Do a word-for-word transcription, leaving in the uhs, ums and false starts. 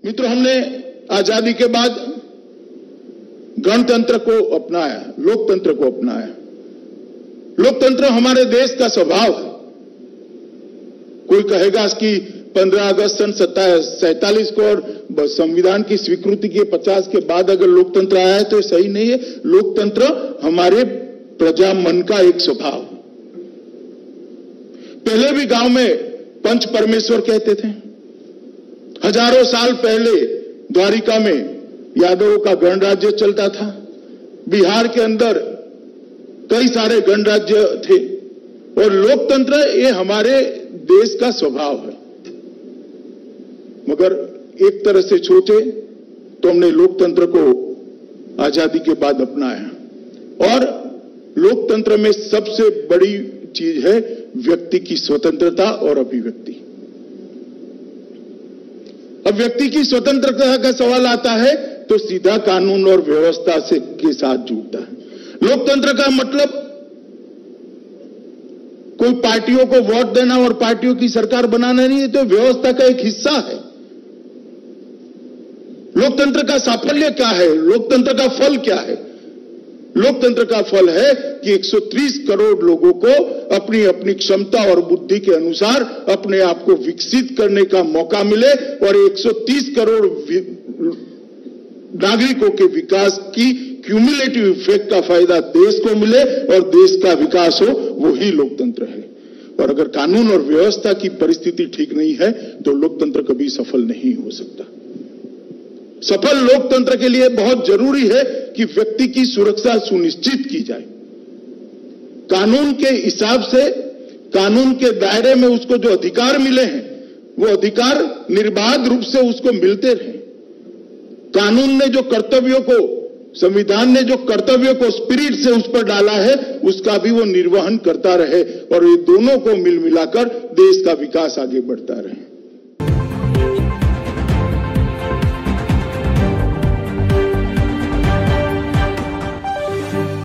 मित्रों, हमने आजादी के बाद गणतंत्र को अपनाया, लोकतंत्र को अपनाया। लोकतंत्र हमारे देश का स्वभाव है। कोई कहेगा कि पंद्रह अगस्त सन सैतालीस को और संविधान की स्वीकृति के पचास के बाद अगर लोकतंत्र आया है तो सही नहीं है। लोकतंत्र हमारे प्रजा मन का एक स्वभाव। पहले भी गांव में पंच परमेश्वर कहते थे। हजारों साल पहले द्वारिका में यादवों का गणराज्य चलता था। बिहार के अंदर कई सारे गणराज्य थे और लोकतंत्र ये हमारे देश का स्वभाव है। मगर एक तरह से सोचे तो हमने लोकतंत्र को आजादी के बाद अपनाया और लोकतंत्र में सबसे बड़ी चीज है व्यक्ति की स्वतंत्रता और अभिव्यक्ति। अब व्यक्ति की स्वतंत्रता का सवाल आता है तो सीधा कानून और व्यवस्था से के साथ जुड़ता है। लोकतंत्र का मतलब कोई पार्टियों को वोट देना और पार्टियों की सरकार बनाना नहीं है, तो व्यवस्था का एक हिस्सा है। लोकतंत्र का साफल्य क्या है? लोकतंत्र का फल क्या है? लोकतंत्र का फल है कि एक सौ तीस करोड़ लोगों को अपनी अपनी क्षमता और बुद्धि के अनुसार अपने आप को विकसित करने का मौका मिले और एक सौ तीस करोड़ नागरिकों के विकास की क्यूमुलेटिव इफेक्ट का फायदा देश को मिले और देश का विकास हो, वही लोकतंत्र है। और अगर कानून और व्यवस्था की परिस्थिति ठीक नहीं है तो लोकतंत्र कभी सफल नहीं हो सकता। सफल लोकतंत्र के लिए बहुत जरूरी है कि व्यक्ति की सुरक्षा सुनिश्चित की जाए। कानून के हिसाब से, कानून के दायरे में उसको जो अधिकार मिले हैं वो अधिकार निर्बाध रूप से उसको मिलते रहे। कानून ने जो कर्तव्यों को, संविधान ने जो कर्तव्यों को स्पिरिट से उस पर डाला है उसका भी वो निर्वहन करता रहे और ये दोनों को मिल मिलाकर देश का विकास आगे बढ़ता रहे।